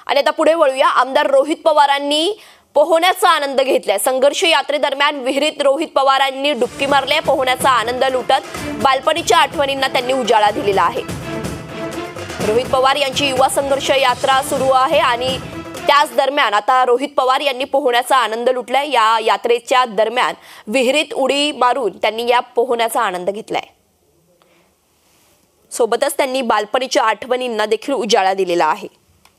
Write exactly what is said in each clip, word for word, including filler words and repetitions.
आणि आता पुढे वळूया। आमदार रोहित पवारांनी पोहण्याचा आनंद घेतलाय। संघर्ष यात्रेदरम्यान विहिरीत रोहित पवारांनी डुबकी मारली। पोहण्याचा आनंद लुटत बालपणीच्या आठवणींना त्यांनी उजाळा दिलेला आहे। रोहित पवार यांची युवा संघर्ष यात्रा सुरू आहे आणि त्याच दरम्यान आता रोहित पवार यांनी पोहण्याचा आनंद लुटलाय। या यात्रेच्या दरम्यान विहिरीत उडी मारून त्यांनी या पोहण्याचा आनंद घेतलाय। सोबतच त्यांनी बालपणीच्या आठवणींना देखील उजाळा दिलेला आहे।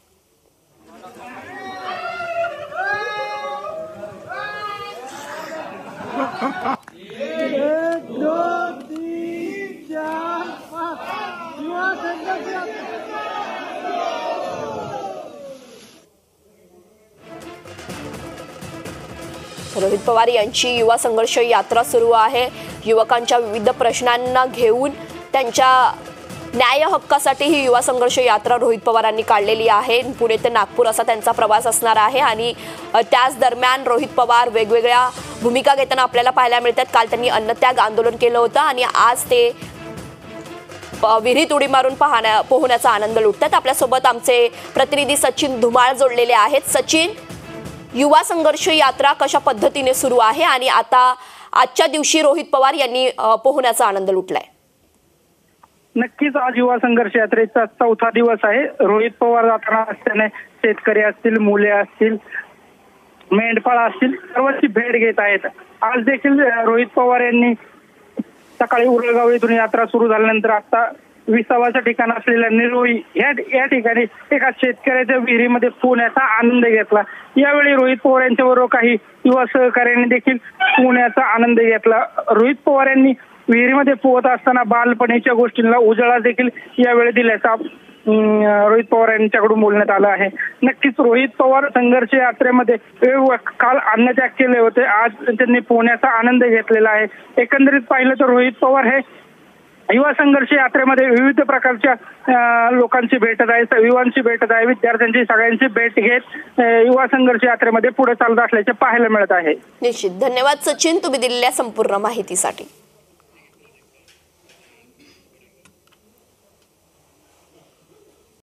रोहित पवार यांची युवा संघर्ष यात्रा सुरू आहे। युवकांच्या विविध प्रश्नांना घेऊन त्यांच्या न्याय हक्कासाठी ही युवा संघर्ष यात्रा रोहित पवारांनी काढलेली आहे। पुणे ते नागपूर असा त्यांचा प्रवास असणार आहे आणि त्याच दरम्यान रोहित पवार वेगवेगळ्या भूमिका घेताना आपल्याला पाहायला मिळतात। काल त्यांनी अन्नत्याग आंदोलन केलं होतं आणि आज ते विहिरीत उडी मारून पाहण्या पोहण्याचा आनंद लुटतात। आपल्यासोबत आमचे प्रतिनिधी सचिन धुमाळ जोडलेले आहेत। सचिन, युवा संघर्ष यात्रा कशा पद्धतीने सुरू आहे आणि आता आजच्या दिवशी रोहित पवार यांनी पोहण्याचा आनंद लुटलाय? नक्कीच आज युवा संघर्ष यात्रेचा चौथा दिवस आहे। रोहित पवार जाताना असताना शेतकरी असतील, मुले असतील, मेंढपाळ असतील, सर्वांची भेट घेत आहेत। आज देखील रोहित पवार यांनी सकाळी उरळगाव येथून यात्रा सुरू झाल्यानंतर आता विसावाचं ठिकाण असलेल्या निरोळी या या ठिकाणी एका शेतकऱ्याच्या विहिरीमध्ये पोहण्याचा आनंद घेतला। यावेळी रोहित पवार यांच्याबरोबर काही युवा सहकार्यांनी देखील पोहण्याचा आनंद घेतला। रोहित पवार यांनी विहिरीमध्ये पोहत असताना बालपणीच्या गोष्टींना उजाळा देखील यावेळी दिल्याचा रोहित पवार यांच्याकडून बोलण्यात आलं आहे। नक्कीच रोहित पवार संघर्ष यात्रेमध्ये काल अन्नत्याग केले होते, आज त्यांनी पोहण्याचा आनंद घेतलेला आहे। एकंदरीत पाहिलं तर रोहित पवार हे युवा संघर्ष यात्रेमध्ये विविध प्रकारच्या लोकांची भेटत आहे, युवांची भेटत आहे, विद्यार्थ्यांची सगळ्यांची भेट घेत युवा संघर्ष यात्रेमध्ये पुढे चालत असल्याचे पाहायला मिळत आहे। निश्चित, धन्यवाद सचिन, तुम्ही दिलेल्या संपूर्ण माहितीसाठी।